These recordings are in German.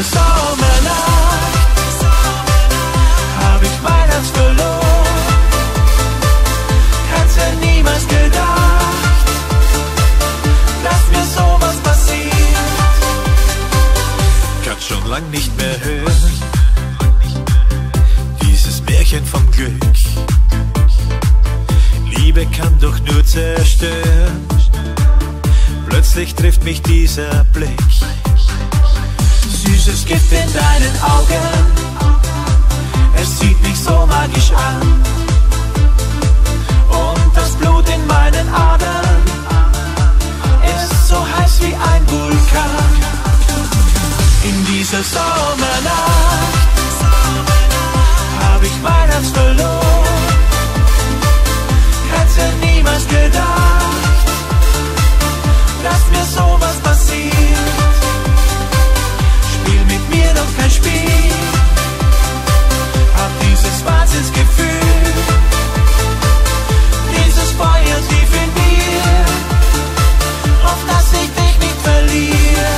dieser Sommernacht hab ich mein Herz verloren. Hätte niemals gedacht, dass mir sowas passiert. Kann schon lang nicht mehr hören, dieses Märchen vom Glück. Liebe kann doch nur zerstören. Plötzlich trifft mich dieser Blick. Süßes Gift in deinen Augen, es zieht mich so magisch an. Und das Blut in meinen Adern ist so heiß wie ein Vulkan. In dieser Sommernacht hab ich mein Herz verloren. Hätte niemals gedacht, dass mir sowas passiert. Spiel mit mir doch kein Spiel, hab dieses Wahnsinnsgefühl, dieses Feuer tief in mir, auf das ich dich nicht verliere.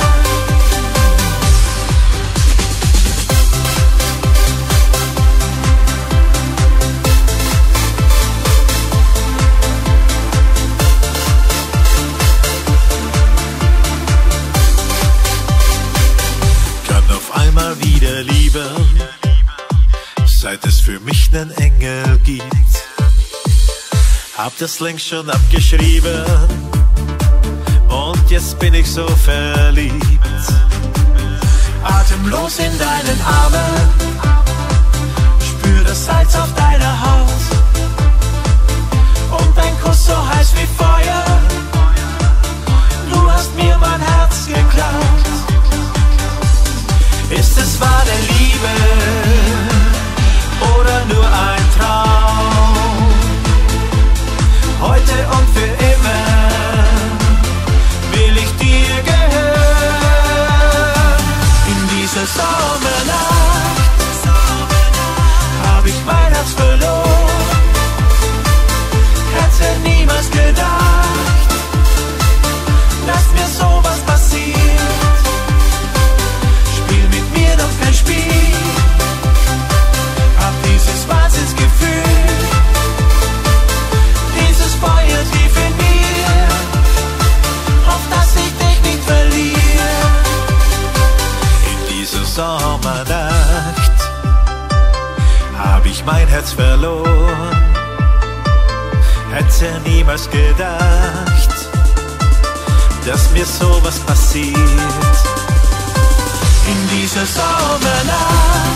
Mal wieder lieben, seit es für mich nen Engel gibt. Hab das längst schon abgeschrieben und jetzt bin ich so verliebt. Atemlos in deinen Armen, spür das Salz auf deiner Haut und dein Kuss so heiß wie Feuer. Du hast mir mein Herz geklaut. Ist es wahre Liebe oder nur ein Traum? Heute und für immer will ich dir gehören. In dieser Sommernacht hab ich mein Herz verloren. Hätte niemals gedacht, dass mir sowas passiert. Doch kein Spiel, hab dieses Wahnsinnsgefühl, dieses Feuer tief in mir, auf das ich dich nicht verliere. In dieser Sommernacht hab ich mein Herz verloren. Hätte niemals gedacht, dass mir sowas passiert. In dieser Sommernacht